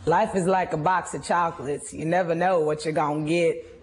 Life is like a box of chocolates. You never know what you're gonna get.